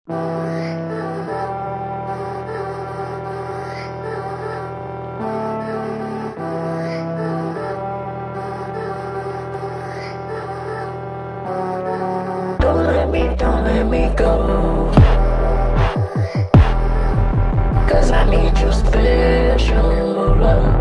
Don't let me go, 'cause I need your special love.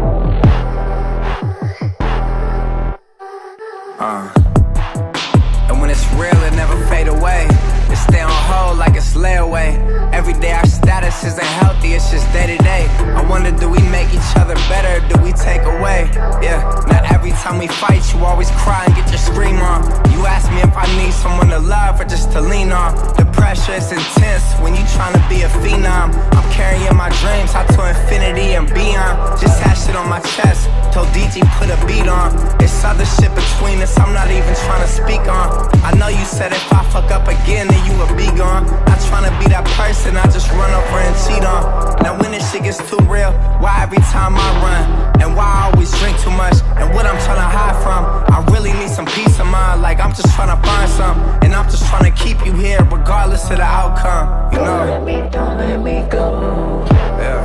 And when it's real, it never fade away. It stay on hold like it's layaway. Every day our status isn't healthy, it's just day to day. I wonder, do we make each other better, or do we take away? Yeah, now every time we fight, you always cry and get your scream on. You ask me if I need someone to love or just to lean on. The pressure is intense when you tryna be a phenom. I'm carrying my dreams out to infinity and beyond. Just had shit on my chest, told DG put a beat on. It's other shit between us I'm not even tryna speak on. I know you said if I fuck up again then you would be gone. Not tryna be that person I just run over and cheat on. Now when this shit gets too real, why every time I run? And why I always drink too much? And what I'm tryna hide from? I really need some peace of mind, like I'm just tryna find some. And I'm just tryna keep you here regardless of the outcome, you know? Don't let me go, Yeah.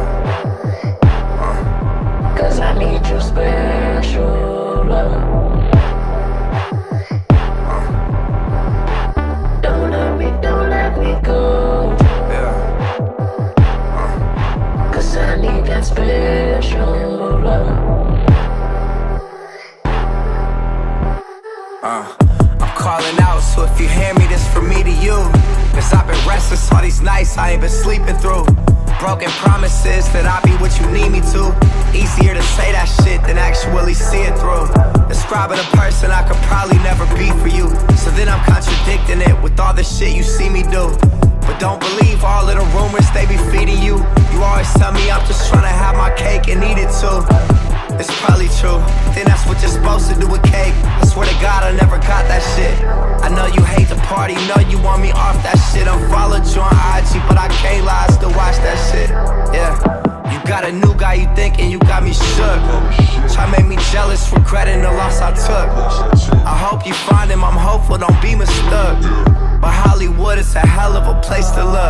'cause I need your special love. Don't let me go, Yeah. 'cause I need that special love. I'm calling out, so if you hear me, this for me to you. 'Cause I've been restless all these nights I ain't been sleeping through. Broken promises that I'll be what you need me to. Easier to say that shit than actually see it through. Describing a person I could probably never be for you. So then I'm contradicting it with all the shit you see me do. But don't believe all of the rumors they be feeding you. You always tell me I'm just trying to have my cake and eat it too. It's probably true, then that's what you're supposed to do with cake. I swear to God I never got that shit. I know you hate the party, know you want me off that shit. Unfollowed you on IG, but I can't lie, I still watch that shit. Yeah, you got a new guy you thinking you got me shook. Try make me jealous, regretting the loss I took. I hope you find him, I'm hopeful, don't be mistook. But Hollywood is a hell of a place to look.